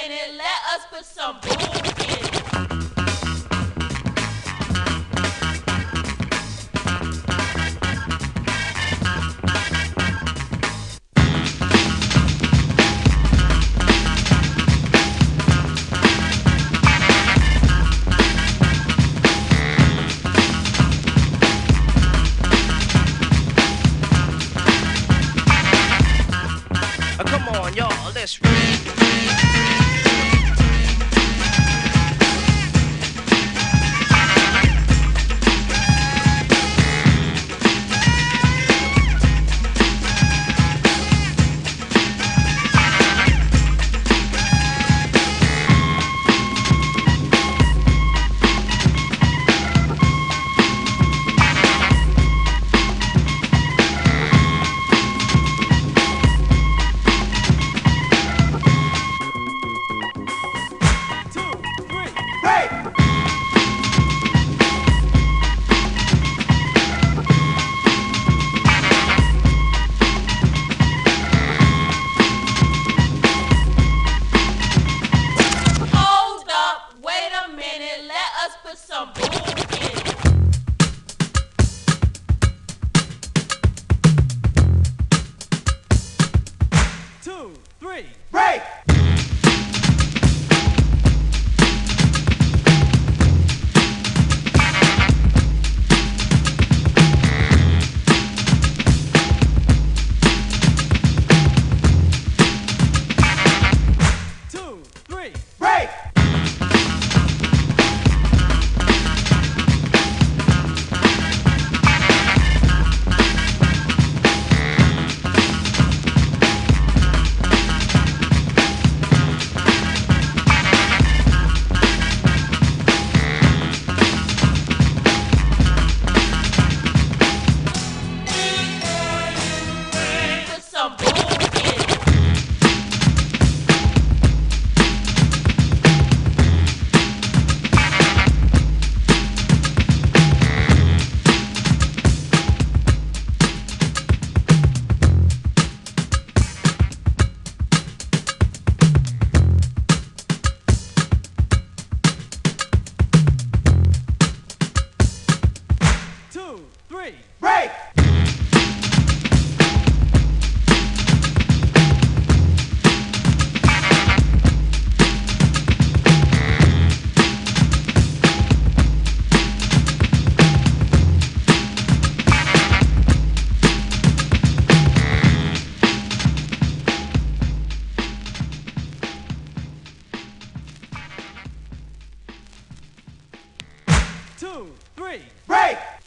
minute, let us put some boom in it. Come on, y'all, let's Hold up, wait a minute, let us put some boom in it. Two, three. Break! Two, three. Break! Put some boom in it. Two, three. Break! Two, three. Break!